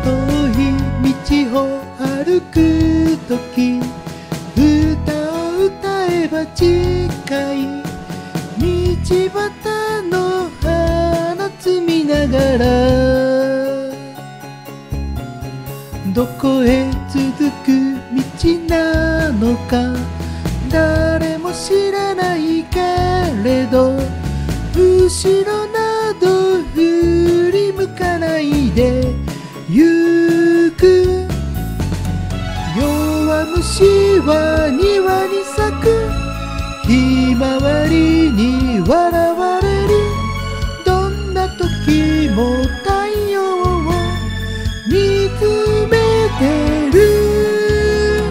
遠い道を歩くとき、歌を歌えば近い道端の花摘みながら、どこへ続く道なのか誰も知らないけれど、後ろなど振り向かないで行く。弱虫は庭に咲く、ひまわりに笑われる。どんな時も太陽を見つめてる。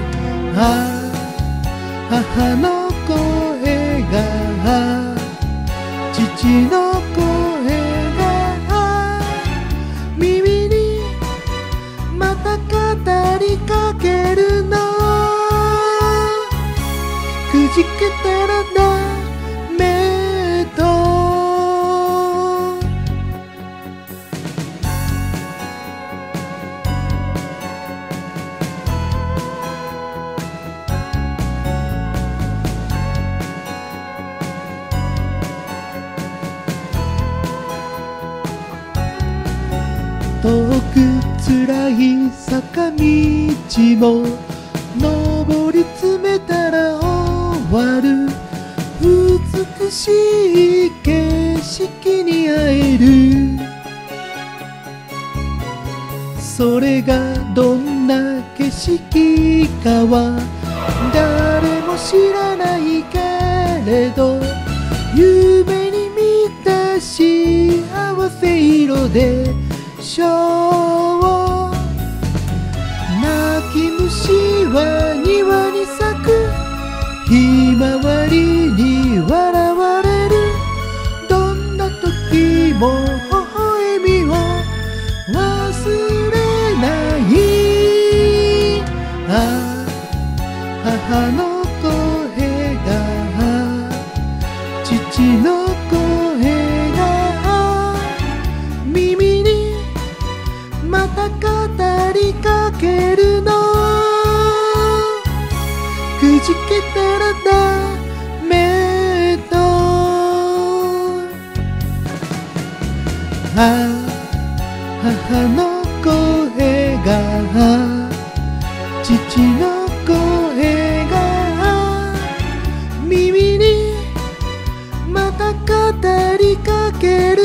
母の声が、父の声が耳にまた語りかけるの。くじけたらダメと。遠く辛い坂道も登り詰めたら終わる。美しい景色に会える。それがどんな景色かは誰も知らないけれど、夢に見た幸せ色でしょう。泣き虫は庭に咲く、ひまわりに笑われる。どんな時も微笑みを忘れない。母の声が、父の声が耳にまた語りかけるの。くじけたらダメと。母の声が、父の声が耳にまた語りかける。